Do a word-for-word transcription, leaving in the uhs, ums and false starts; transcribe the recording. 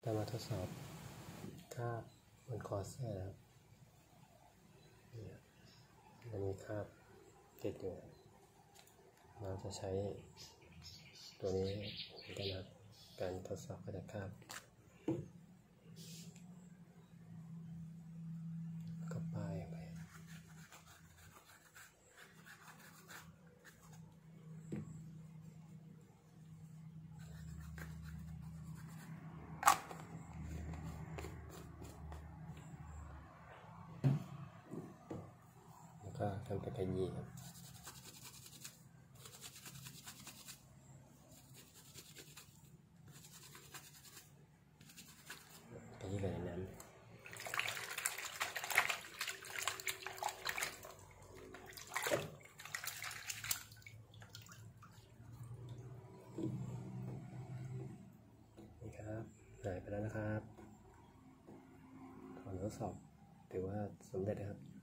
จะมาทดสอบคาบบนคอเสื้อนะครับนี่มันมีคาบติดอยู่เราจะใช้ตัวนี้ในการการทดสอบกระดาษคาบก็ป้ายไปก็ทำเป็นขยี้ครับขยี้กับน้ำนี่ครับหายไปแล้วนะครับผลทดสอบถือว่าสำเร็จนะครับ